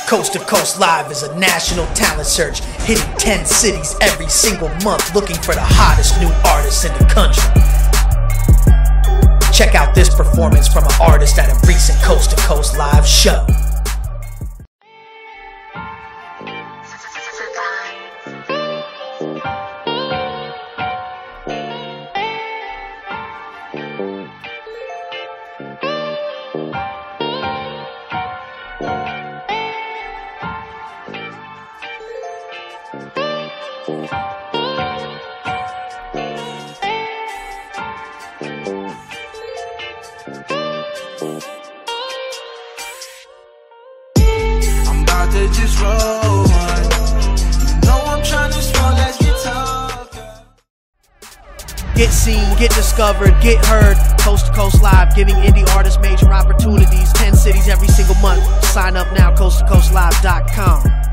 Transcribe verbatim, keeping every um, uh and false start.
Coast to Coast Live is a national talent search, hitting ten cities every single month, looking for the hottest new artists in the country. Check out this performance from an artist at a recent Coast to Coast Live show. I'm about to just roll one. You know I'm trying to smoke, let's get talking. Get seen, get discovered, get heard. Coast to Coast Live, giving indie artists major opportunities. ten cities every single month. Sign up now, coast to coast live dot com.